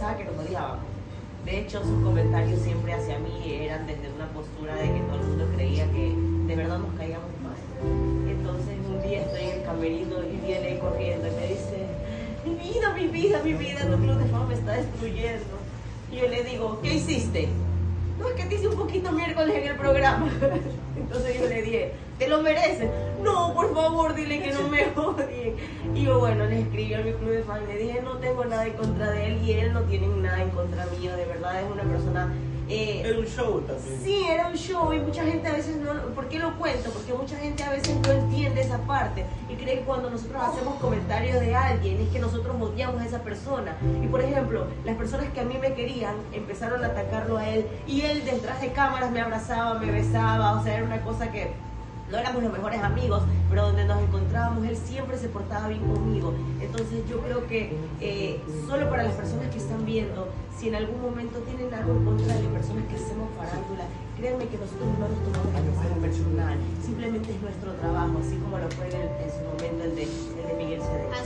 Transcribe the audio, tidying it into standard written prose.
pensaba que nos odiábamos. De hecho, sus comentarios siempre hacia mí eran desde una postura de que todo el mundo creía que de verdad nos caíamos mal. Entonces un día estoy en el camerino y viene corriendo y me dice, mi vida, tu club de fama me está destruyendo. Y yo le digo, ¿qué hiciste? No, es que te hice un poquito miércoles en el programa. Entonces yo le dije, ¿te lo mereces? No, por favor, dile que no me odien. Y yo, bueno, le escribí a mi club de fans, le dije, no tengo nada en contra de él y él no tiene nada en contra mío, de verdad es una persona... era un show también. Sí, era un show y mucha gente a veces no... ¿Por qué lo cuento? Porque mucha gente a veces no entiende esa parte y cree que cuando nosotros hacemos comentarios de alguien es que nosotros odiamos a esa persona. Y por ejemplo, las personas que a mí me querían empezaron a atacarlo a él y él detrás de cámaras me abrazaba, me besaba, o sea, era una cosa que... No éramos los mejores amigos, pero donde nos encontrábamos, él siempre se portaba bien conmigo. Entonces yo creo que solo para las personas que están viendo, si en algún momento tienen algo en contra de personas que hacemos farándula, créanme que nosotros no nos tomamos algo personal. Simplemente es nuestro trabajo, así como lo fue en su momento el de Miguel Cedeño.